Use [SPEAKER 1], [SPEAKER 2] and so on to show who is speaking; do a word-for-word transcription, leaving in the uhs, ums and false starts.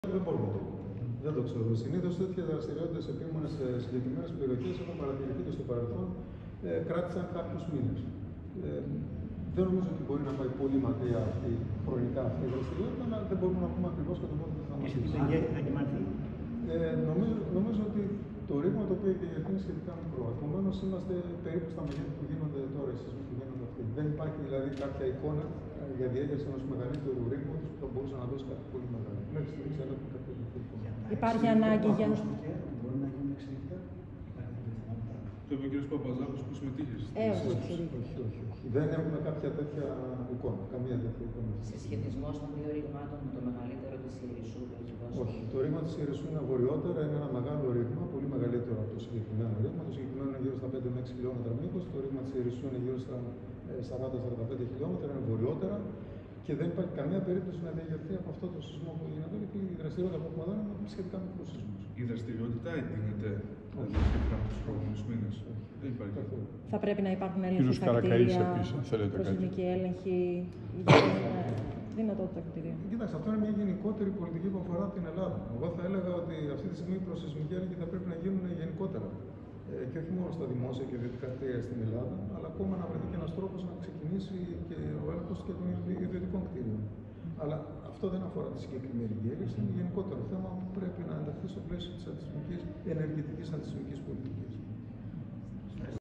[SPEAKER 1] Δεν μπορούμε να το πούμε. Δεν το ξέρω. Συνήθως τέτοιες δραστηριότητες επίμονες σε συγκεκριμένες περιοχές έχουν παρατηρηθεί και στο παρελθόν, ε, κράτησαν κάποιους μήνες. Ε, δεν νομίζω ότι μπορεί να πάει πολύ μακριά αυτή, χρονικά αυτή η δραστηριότητα, αλλά δεν μπορούμε να πούμε ακριβώς κατά πόσο θα μας πει. Ε, νομίζω, νομίζω ότι το ρήγμα το οποίο έχει διαχειριστεί είναι σχετικά μικρό. Επομένως, είμαστε περίπου στα μεγέθη που γίνονται τώρα, οι σεισμοί που γίνονται αυτοί. Δεν υπάρχει δηλαδή κάποια εικόνα για διέλευση ενός μεγαλύτερου ρήγματος που θα μπορούσε να δώσει κάτι πολύ μεγάλο. Μέχρι στιγμής δεν έχουμε κάποια τέτοια εικόνα.
[SPEAKER 2] Υπάρχει ανάγκη για.
[SPEAKER 3] Μπορεί να γίνει εξαιρετικά.
[SPEAKER 4] Το είπε ο κ. Παπαζάκος που συμμετείχε.
[SPEAKER 2] Ε,
[SPEAKER 1] όχι, όχι, όχι, όχι. Δεν έχουμε κάποια τέτοια εικόνα. Καμία τέτοια εικόνα.
[SPEAKER 5] Σε σχετισμό των δύο ρηγμάτων με το μεγαλύτερο της Ιερισσού που έχει δώσει.
[SPEAKER 1] Όχι. Το ρήγμα της Ιερισσού είναι βορειότερα, είναι ένα μεγάλο ρήγμα, πολύ μεγαλύτερο από το συγκεκριμένο ρήγμα. Το συγκεκριμένο είναι γύρω στα πέντε με έξι χιλιόμετρα μήκος. Το ρήγμα της Ιερισσού είναι γύρω στα σαράντα με σαράντα πέντε χιλιόμετρα, είναι βορειότερα. Και δεν υπάρχει καμία περίπτωση να διαγερθεί από αυτό το σεισμό που έγινε εδώ, γιατί η δραστηριότητα που έχουμε εδώ είναι σχετικά μικρό σεισμό.
[SPEAKER 4] Η δραστηριότητα εντείνεται σχετικά με τους προηγούμενους μήνες. Δεν υπάρχει.
[SPEAKER 2] Θα πρέπει να υπάρχουν έλεγχοι στα
[SPEAKER 6] Καρακαΐς,
[SPEAKER 2] κτίρια,
[SPEAKER 6] επίσης, θέλετε κάτι.
[SPEAKER 2] προσεισμικοί έλεγχοι για την δυνατότητα κτίρια.
[SPEAKER 1] Κοιτάξτε, αυτό είναι μια γενικότερη πολιτική που αφορά την Ελλάδα. Εγώ θα έλεγα ότι αυτή τη στιγμή οι προσεισμικοί έλεγχοι θα πρέπει να γίνουν γενικότερα. Ε, και όχι μόνο στα δημόσια και ιδιωτικά κτίρια στην Ελλάδα, αλλά ακόμα να βρεθεί και ένας τρόπος να ξεκινήσει και ο έλεγχος και των ιδιωτικών κτίριων. Αλλά αυτό δεν αφορά τη συγκεκριμένη διέλευση, είναι γενικότερο θέμα που πρέπει να ενταχθεί στο πλαίσιο της αντισυσμικής, ενεργητικής αντισυσμικής πολιτικής.